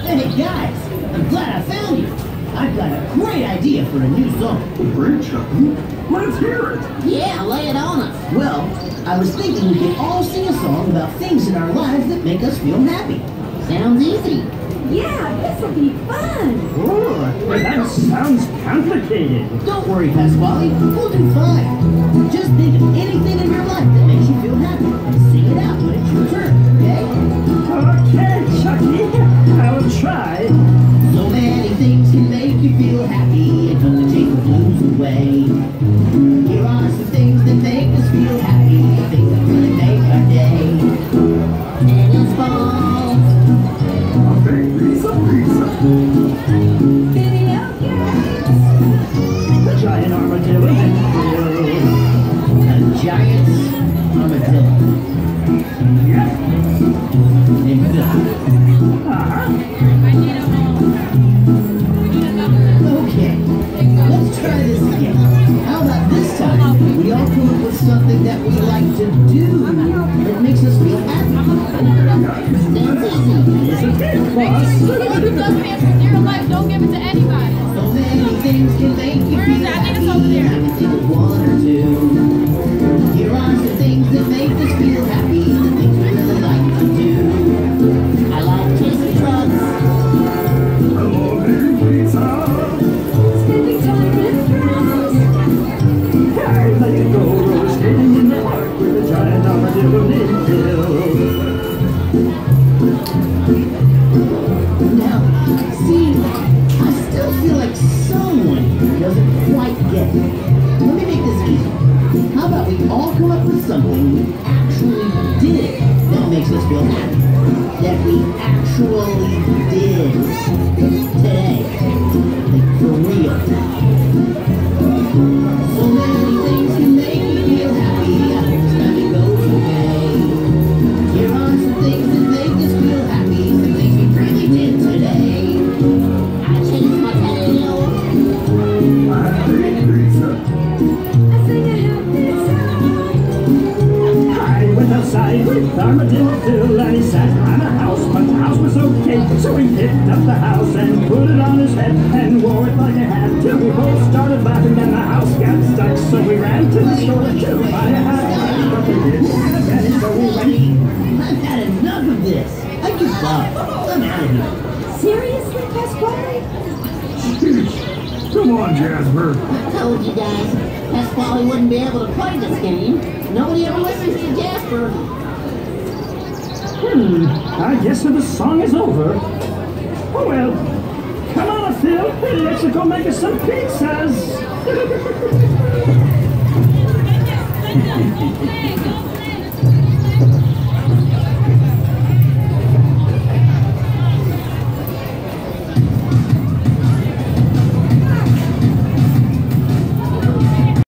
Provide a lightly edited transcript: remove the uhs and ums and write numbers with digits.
Hey guys, I'm glad I found you. I've got a great idea for a new song. Great, Chucky. Let's hear it. Yeah, lay it on us. Well, I was thinking we could all sing a song about things in our lives that make us feel happy. Sounds easy. Yeah, this will be fun. Oh, that sounds complicated. Don't worry, Pasquale. We'll do fine. Just think of anything in your life that makes you feel happy and sing it out when it's your turn, okay? Okay, Chucky. I'll try. So many things can make you feel happy and only take the blues away. Here are some things that make us feel happy, things that really make our day. Tennis balls, A big piece of pizza. Video games. The giant armadillo. a giant armadillo, Yep. and Bill. Okay, let's try this again. How about this time we all come up with something that we like to do that makes us feel happy? Sounds easy. It's a big boss. Whoever doesn't answer dear life, don't give it to anybody. So many things can make you Where is feel it? I think it's happy. over there. I can think of one or two. Here are some things that make us feel happy, the things we really like to do. I like chasing trucks. Hello, big pizza. Spending time with friends. Hey, let it go, roller skating in the park with a giant armadillo named Bill. Now, see, I still feel like someone doesn't quite get it. Let me make this easy. How about we all come up with something we actually did that makes us feel happy? That we actually did today. Like, for real. So many things can make you feel happy after this time it goes away. Here are some things that make us feel happy, some things we really did today. I chased my tail. A big pizza. I sing a happy song. I went outside with Armadillo Phil and he sat on a house, but the house was okay. So he picked up the house and put it on his head and wore it like a hat till we both started laughing and the house got stuck. So we ran to the store to buy a hat, but they didn't have a penny, so we went. I've had enough of this. I give up. I'm out of here. Seriously, Pasquale? Come on, Jasper. I told you guys, Pasquale wouldn't be able to play this game. Nobody ever listens to Jasper. I guess the song is over. Oh well. Come on, Phil. Let's go make us some pizzas. Hey, go play.